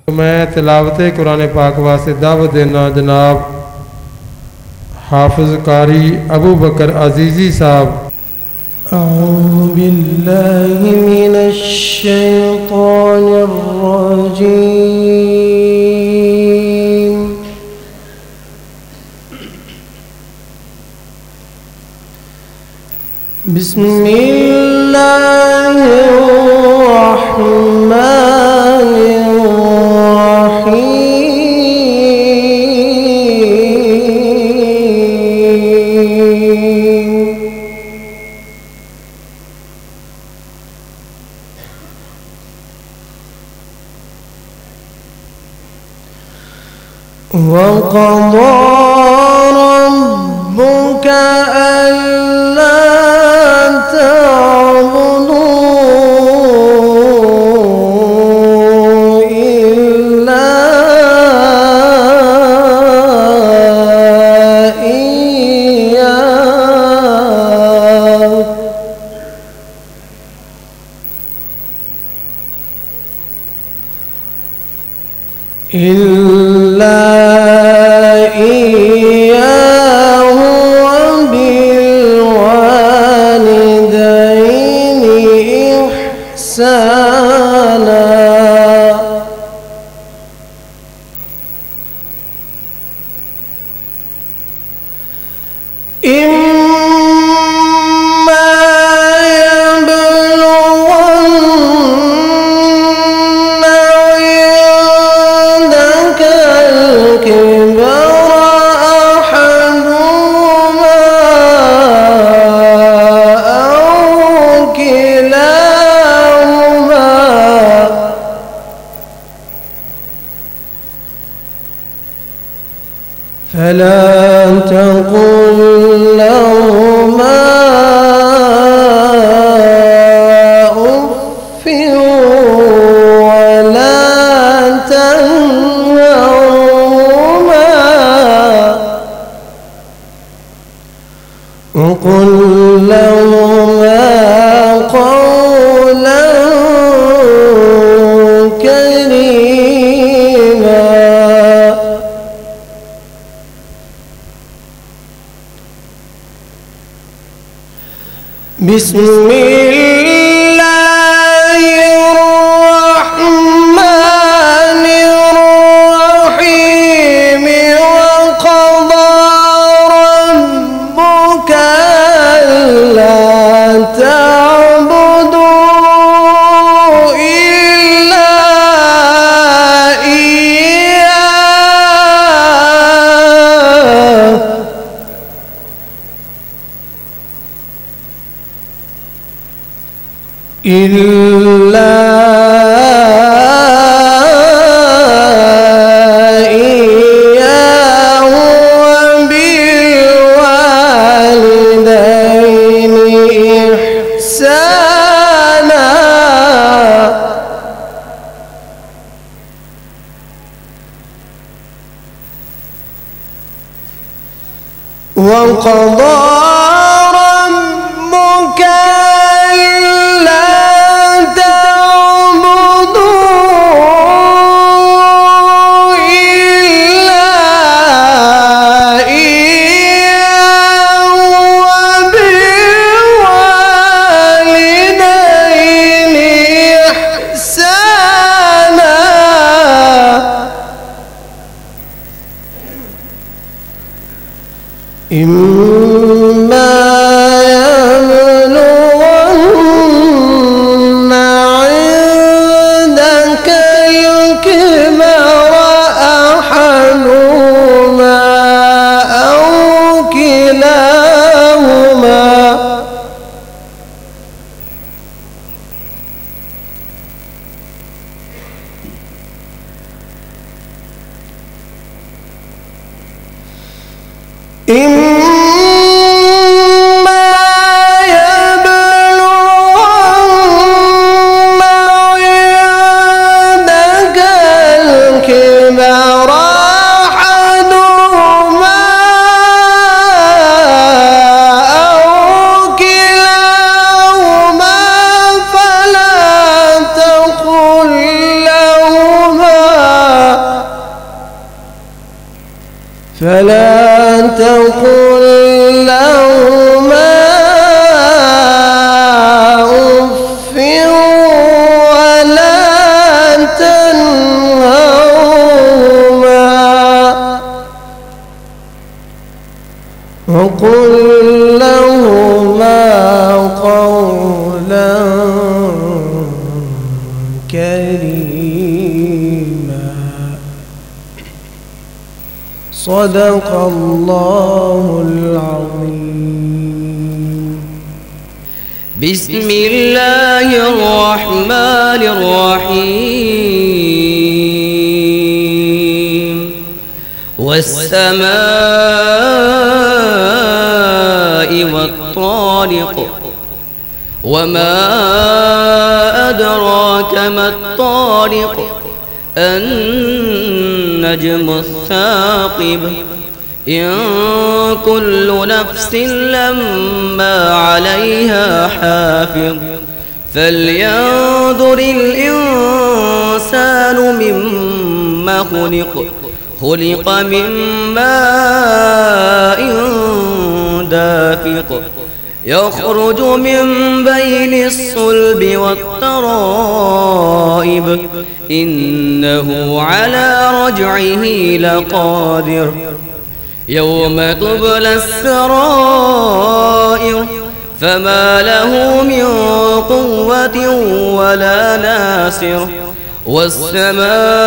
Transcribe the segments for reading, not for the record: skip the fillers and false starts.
मैं तिलावत कुरान पाक वास्ते दावत देना जनाब हाफिज कारी अबू बकर अजीज़ी साहब। अऊज़ु बिल्लाहि मिनश शैतानिर रजीम। वक़ज़ा रब्बुक अल्ला तअबुदू इल्ला इय्याहु فلا تقل لهما أف ولا تنهرهما وقل لهما قولا كريما بسم الله الرحمن الرحيم وقضى ربك ألا تعبدوا إلا إياه إلا إياه وبالوالدين إحسانا وقضى ربك إما يبلغن عندك الكبر أحدهما أو كلاهما فلا تقل لهما فلا تقل لهما أف ولا تنهرهما وقل لهما قولا كريما. صدق الله العظيم. بسم الله الرحمن الرحيم. والسماء والطارق وما أدراك ما الطارق النجم الثاقب إن كل نفس لما عليها حافظ فلينظر الإنسان مما خلق خلق من ماء دافق يخرج من بين الصلب والترائب إنه على رجعه لقادر يوم تبلى السرائر فما له من قوة ولا ناصر والسماء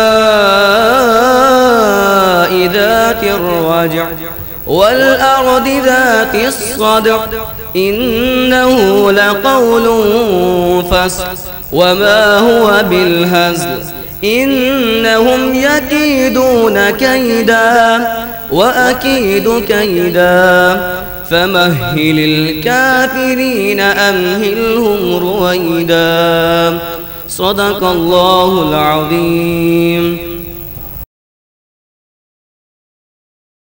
ذات الرجع والأرض ذات الصدع إنه لقول فصل وما هو بالهزل إنهم يكيدون كيدا وأكيد كيدا فمهل الكافرين أمهلهم رويدا. صدق الله العظيم.